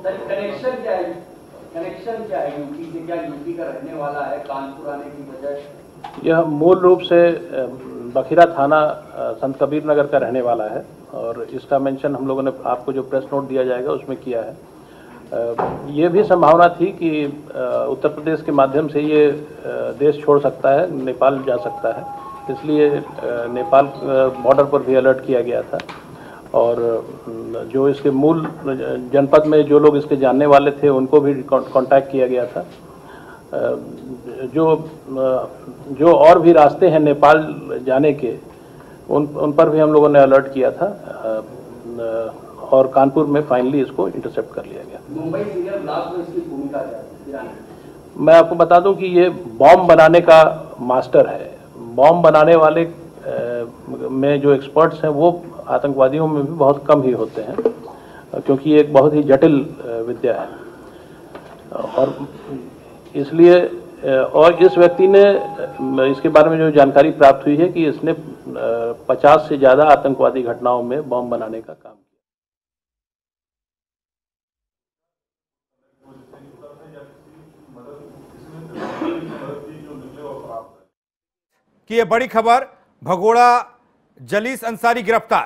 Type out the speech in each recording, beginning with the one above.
Connection क्या है? Connection क्या है यूपी से? क्या यूपी का रहने वाला है? कानपुर आने की वजह? यह मूल रूप से बखीरा थाना संत कबीर नगर का रहने वाला है और इसका मेंशन हम लोगों ने आपको जो प्रेस नोट दिया जाएगा उसमें किया है। ये भी संभावना थी कि उत्तर प्रदेश के माध्यम से ये देश छोड़ सकता है, नेपाल जा सकता है, इसलिए नेपाल बॉर्डर पर भी अलर्ट किया गया था। और जो इसके मूल जनपद में जो लोग इसके जानने वाले थे उनको भी कांटेक्ट किया गया था। जो और भी रास्ते हैं नेपाल जाने के उन पर भी हम लोगों ने अलर्ट किया था और कानपुर में फाइनली इसको इंटरसेप्ट कर लिया गया। मुंबई सीरियल ब्लास्ट में इसकी भूमिका क्या है? मैं आपको बता दूं कि ये बॉम्ब बनाने का मास्टर है। बॉम्ब बनाने वाले में जो एक्सपर्ट्स हैं वो आतंकवादियों में भी बहुत कम ही होते हैं, क्योंकि ये एक बहुत ही जटिल विद्या है। और इसलिए और इस व्यक्ति ने, इसके बारे में जो जानकारी प्राप्त हुई है कि इसने 50 से ज़्यादा आतंकवादी घटनाओं में बॉम्ब बनाने का काम किया। कि ये बड़ी खबर, भगोड़ा जलीस अंसारी गिरफ्तार।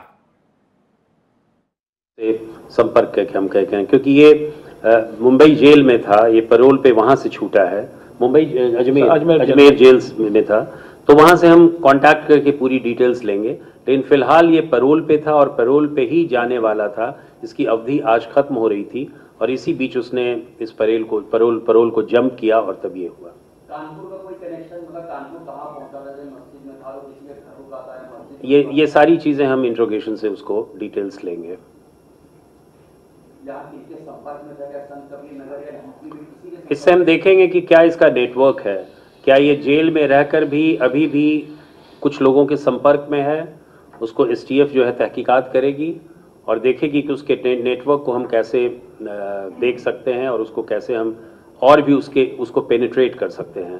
संपर्क करके हम कहते हैं क्योंकि ये मुंबई जेल में था, ये पैरोल पे वहां से छूटा है। मुंबई अजमेर जेल में था, तो वहां से हम कांटेक्ट करके पूरी डिटेल्स लेंगे। लेकिन फिलहाल ये पैरोल पे था और पैरोल पे ही जाने वाला था। इसकी अवधि आज खत्म हो रही थी और इसी बीच उसने इस पैरोल को जंप किया और तब ये हुआ। कानपुर का कोई कनेक्शन, मतलब कानपुर कहां पहुंचा था? मस्जिद में था, किसी के घर रुका था मस्जिद? ये सारी चीजें हम इंट्रोगेशन से उसको डिटेल्स लेंगे। इससे हम देखेंगे कि क्या इसका नेटवर्क है, क्या ये जेल में रहकर भी अभी भी कुछ लोगों के संपर्क में है। उसको एसटीएफ जो है तहकीकात करेगी और देखेगी कि उसके नेटवर्क को हम कैसे देख सकते हैं और उसको कैसे हम और भी उसको पेनिट्रेट कर सकते हैं।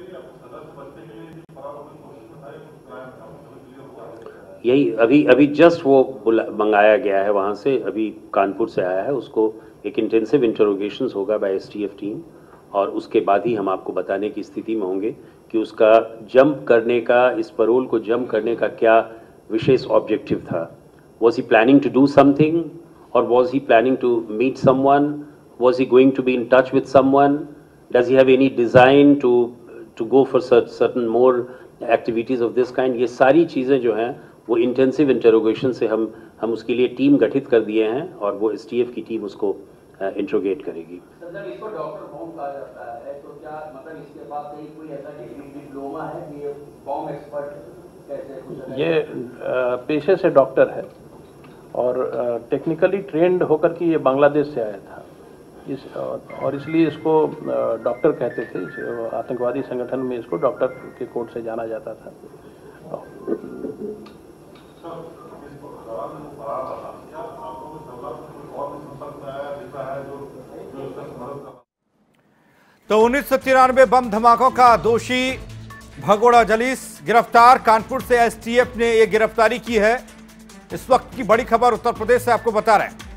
यही अभी जस्ट वो मंगाया गया है वहाँ से, अभी कानपुर से आया है। उसको एक इंटेंसिव इंटरोगेशंस होगा बाय एसटीएफ टीम और उसके बाद ही हम आपको बताने की स्थिति में होंगे कि उसका जंप करने का, इस पैरोल को जंप करने का क्या विशेष ऑब्जेक्टिव था। Was he planning to do something और was he planning to meet someone? Was he going to be in touch with someone? Does he have any design to go for certain more activities of this kind? ये सारी चीज़ें जो हैं वो intensive interrogation से हम उसके लिए टीम गठित कर दिए हैं और वो एसटीएफ की टीम उसको इंट्रोगेट करेगी। सर, इसको डॉक्टर बॉम्ब कहा जाता है, तो क्या मतलब इसके पास कोई ऐसा डिप्लोमा है कि ये बॉम्ब एक्सपर्ट कैसे? ये पेशे से डॉक्टर है और टेक्निकली ट्रेंड होकर के ये बांग्लादेश से आया था। और इसलिए इसको डॉक्टर कहते थे। आतंकवादी संगठन में इसको डॉक्टर के कोड से जाना जाता था। तो 1993 बम धमाकों का दोषी भगोड़ा जलीस गिरफ्तार। कानपुर से एसटीएफ ने यह गिरफ्तारी की है। इस वक्त की बड़ी खबर उत्तर प्रदेश से आपको बता रहे हैं।